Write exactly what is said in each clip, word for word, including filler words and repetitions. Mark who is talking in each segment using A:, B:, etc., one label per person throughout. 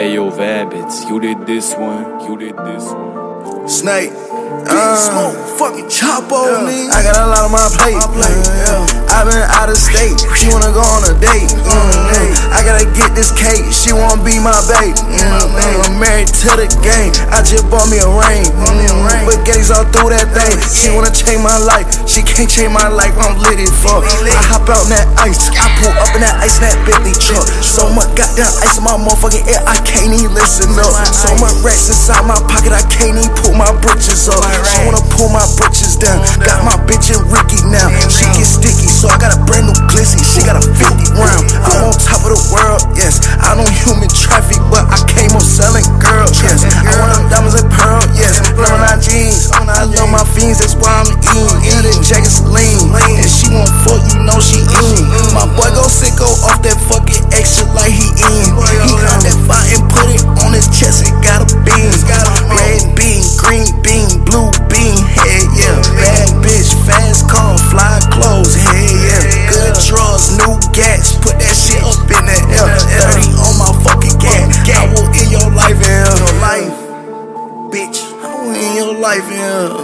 A: Ayo, Vabbits, you did this one, you did this one.
B: Snake, bigsmokechapo, yeah. I got a lot on my plate. Yeah. I been out of state, she wanna go on a date. Mm-hmm. I gotta get this cake, she wanna be my babe. Mm-hmm. I'm married to the game, I just bought me a ring. Mm-hmm. But Getty's all through that thing, she wanna change my life, she can't change my life, I'm lit as fuck. I hop out in that ice, I pull up in that ice, in that Bentley truck. So much goddamn ice in my motherfucking ear, I can't even listen up. So much racks inside my pocket, I can't even pull my britches up. She wanna pull my britches down, got my bitch in Ricky now. She get sticky, so I got a brand new glizzy, she got a fifty round. I'm on top of the world, yes. I don't human traffic, but I came on selling girls, yes. I want them diamonds and pearl, yes. Blowing out jeans, I love my fiends, that's why I'm eating. In the jacket's lean, and she won't fuck, you know she in. My boy go sicko off that fucking extra like he in. He got that fire and put it on his chest, it got a beam. Red beam, green beam, blue beam, head yeah. Bad bitch, fast car, fly clothes, head yeah. Good drugs, new gas, put that shit up in the air. thirty on my fucking gas, I will in your life, yeah. Your life, bitch, I will in your life, yeah.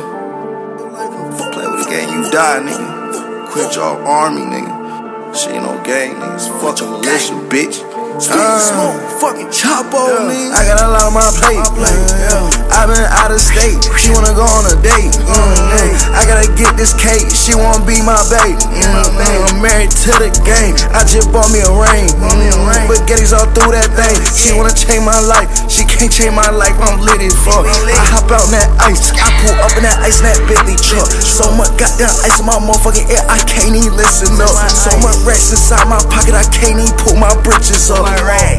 B: Play with the game, you die, nigga. Quit your army, nigga. Shit ain't no game, nigga. It's fucking militia, bitch. Bigsmokechapo, yeah. I got a lot on my plate. Yeah. I been out of state, she wanna go on a date. Mm-hmm. I gotta get this cake, she wanna be my babe. Mm-hmm. I'm married to the game, I just bought me a ring. Mm-hmm. But Getty's all through that thing, she wanna change my life, she can't change my life, I'm lit as fuck. I hop out in that ice, I pull up in that ice, in that Bentley truck. So much goddamn ice in my motherfucking ear, I can't even listen up. So much racks inside my pocket, I can't even pull my britches up. Right.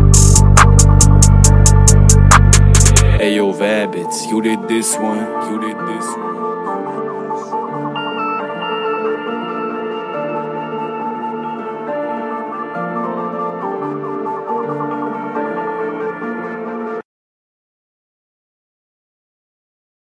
A: Ayo, Vabbits, you did this one, you did